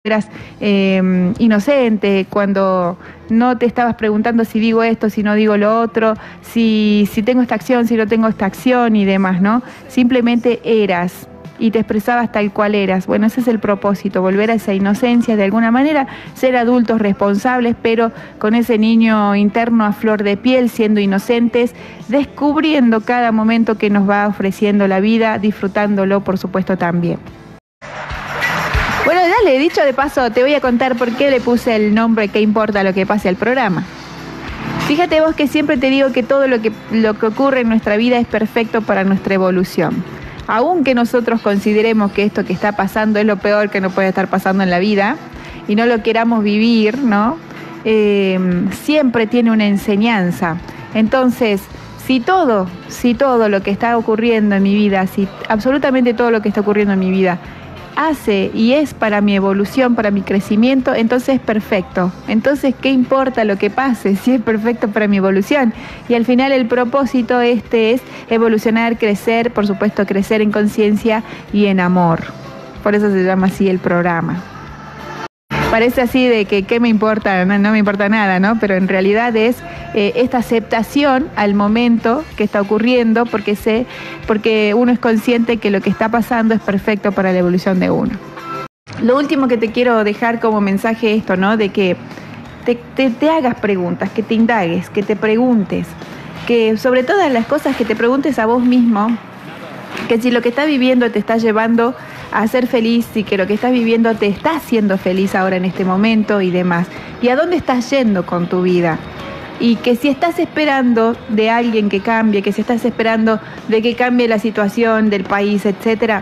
eras inocente, cuando no te estabas preguntando si digo esto, si no digo lo otro, si tengo esta acción, si no tengo esta acción y demás, ¿no? Simplemente eras y te expresabas tal cual eras. Bueno, ese es el propósito, volver a esa inocencia de alguna manera, ser adultos responsables, pero con ese niño interno a flor de piel, siendo inocentes, descubriendo cada momento que nos va ofreciendo la vida, disfrutándolo, por supuesto, también. Bueno, dale, dicho de paso, te voy a contar por qué le puse el nombre "¿Qué importa lo que pase al programa?". Fíjate vos que siempre te digo que todo lo que ocurre en nuestra vida es perfecto para nuestra evolución. Aunque nosotros consideremos que esto que está pasando es lo peor que nos puede estar pasando en la vida y no lo queramos vivir, ¿no? Siempre tiene una enseñanza. Entonces, si todo lo que está ocurriendo en mi vida, si absolutamente todo lo que está ocurriendo en mi vida hace y es para mi evolución, para mi crecimiento, entonces es perfecto. Entonces, ¿qué importa lo que pase si es perfecto para mi evolución? Y al final el propósito es evolucionar, crecer, por supuesto, crecer en conciencia y en amor. Por eso se llama así el programa. Parece así de que ¿qué me importa? No me importa nada, ¿no? Pero en realidad es esta aceptación al momento que está ocurriendo, porque uno es consciente que lo que está pasando es perfecto para la evolución de uno. Lo último que te quiero dejar como mensaje es esto, ¿no? De que te hagas preguntas, que te indagues, que te preguntes, que sobre todas las cosas que te preguntes a vos mismo, que si lo que estás viviendo te está llevando a ser feliz y que lo que estás viviendo te está haciendo feliz ahora en este momento y demás. ¿Y a dónde estás yendo con tu vida? Y que si estás esperando de alguien que cambie, que si estás esperando de que cambie la situación del país, etcétera,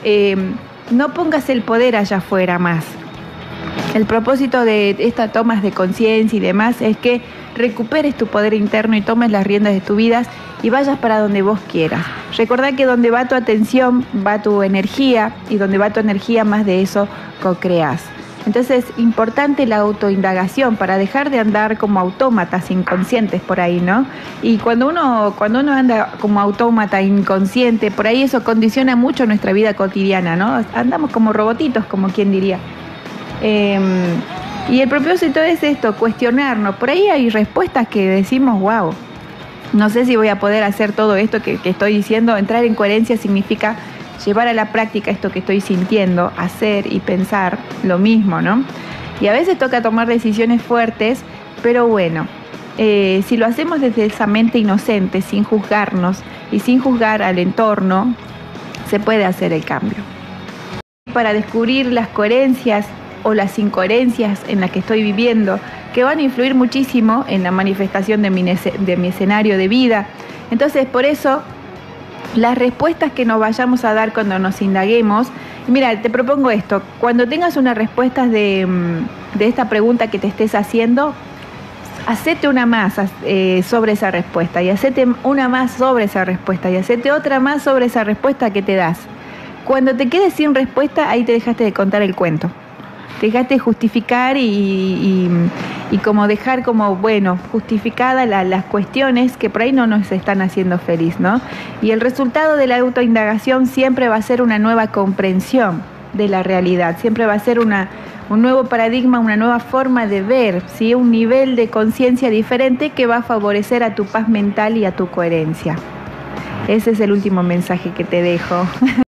no pongas el poder allá afuera más. El propósito de estas tomas de conciencia y demás es que recuperes tu poder interno y tomes las riendas de tu vida y vayas para donde vos quieras. Recordá que donde va tu atención, va tu energía, y donde va tu energía, más de eso co-creás. Entonces, importante la autoindagación para dejar de andar como autómatas inconscientes por ahí, ¿no? Y cuando uno anda como autómata inconsciente, por ahí eso condiciona mucho nuestra vida cotidiana, ¿no? Andamos como robotitos, como quien diría. Y el propósito es esto, cuestionarnos. Por ahí hay respuestas que decimos, wow, no sé si voy a poder hacer todo esto que estoy diciendo. Entrar en coherencia significa llevar a la práctica esto que estoy sintiendo, hacer y pensar lo mismo, ¿no? Y a veces toca tomar decisiones fuertes, pero bueno, si lo hacemos desde esa mente inocente, sin juzgarnos y sin juzgar al entorno, se puede hacer el cambio. Para descubrir las coherencias o las incoherencias en las que estoy viviendo, que van a influir muchísimo en la manifestación de mi escenario de vida. Entonces, por eso, las respuestas que nos vayamos a dar cuando nos indaguemos, mira, te propongo esto, cuando tengas una respuesta de esta pregunta que te estés haciendo, hacete una más sobre esa respuesta, y hacete una más sobre esa respuesta, y hacete otra más sobre esa respuesta que te das. Cuando te quedes sin respuesta, ahí te dejaste de contar el cuento. Te dejaste de justificar y como dejar como, bueno, justificadas las cuestiones que por ahí no nos están haciendo feliz, ¿no? Y el resultado de la autoindagación siempre va a ser una nueva comprensión de la realidad, siempre va a ser un nuevo paradigma, una nueva forma de ver, ¿sí? Un nivel de conciencia diferente que va a favorecer a tu paz mental y a tu coherencia. Ese es el último mensaje que te dejo.